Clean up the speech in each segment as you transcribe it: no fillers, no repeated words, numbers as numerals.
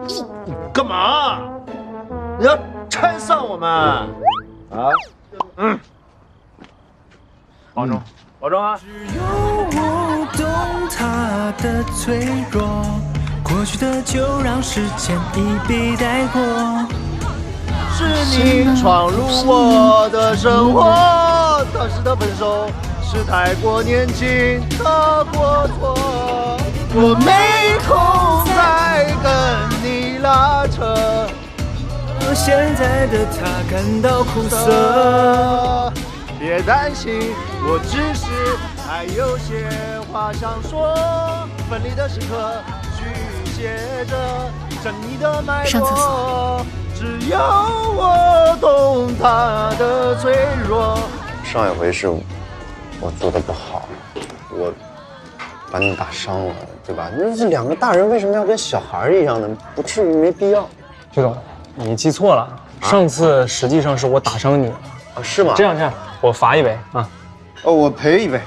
干嘛？你要拆散我们？啊？嗯。保重，保重啊！ 只有我懂他的脆弱，过去的就让时间一笔带过。 是你闯入我的生活，当时的分手是太过年轻的过错，我没空再跟你拉扯。 现在的他感到苦涩。 别担心，我只是还有些话想说。分离的时刻，续写着正义的脉搏。只有我懂他的脆弱。 上一回是我做的不好，我把你打伤了，对吧？那这两个大人为什么要跟小孩一样呢？不至于，没必要。 徐总，你记错了，上次实际上是我打伤你了。 啊，是吗？ 这样，我罚一杯啊。 哦，我赔一杯。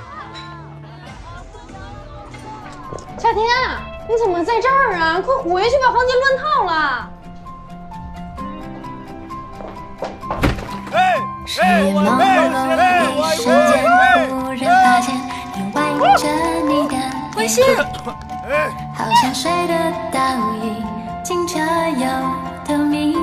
夏天，你怎么在这儿啊？快回去吧，房间乱套了。 深夜朦胧一瞬间，忽然发现你挽着你的微笑，好像水的倒影，清澈又透明。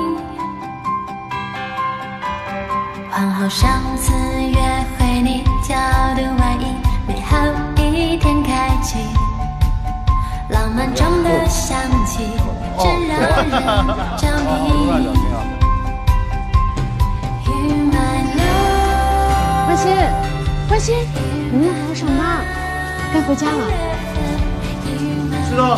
换好上次约会你挑的外衣，美好一天开启，浪漫中的香气，只让人着迷。 关心，明天还要上班，该回家了。 知道。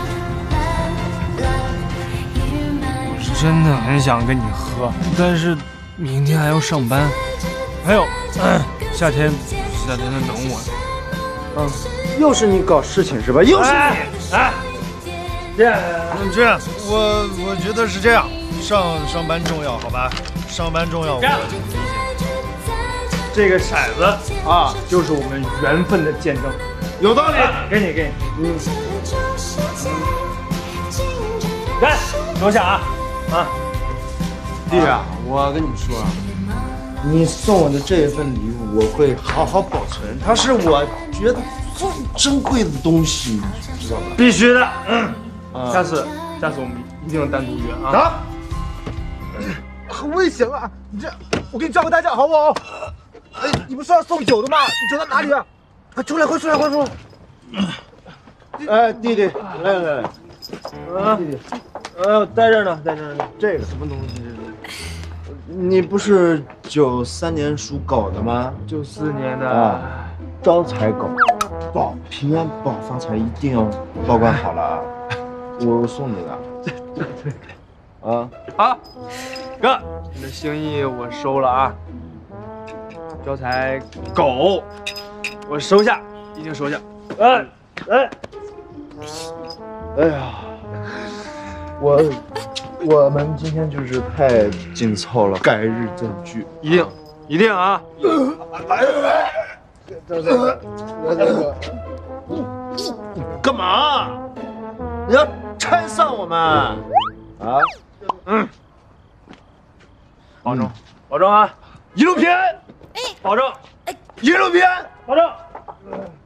我是真的很想跟你喝，但是明天还要上班。还有，夏天在等我。 又是你搞事情是吧？又是你。哎， 这样，我觉得是这样，上班重要，好吧？上班重要，我就理解。 这个骰子啊，就是我们缘分的见证， 有道理。 给你，来，留下啊！ 弟啊，我跟你说啊，你送我的这份礼物，我会好好保存，它是我觉得最珍贵的东西，你知道吧？ 必须的，下次我们一定单独约啊！ 啊！很危险啊！你这，我给你叫个代驾好不好？哎，你不是要送酒的吗？你酒到哪里啊？快出来！哎，弟弟，来，弟弟，在这儿呢。这个什么东西？你不是93年属狗的吗 ？94年的啊，招财狗，保平安保发财，一定要保管好了啊！我送你的。对。啊， 好，哥，你的心意我收了啊。招财狗，我收下，一定收下。哎呀，我们今天就是太紧凑了，改日再聚， 一定啊！ 干嘛？你要拆散我们？啊？ 保重啊！一路平安。保证， 一路平安， 保证。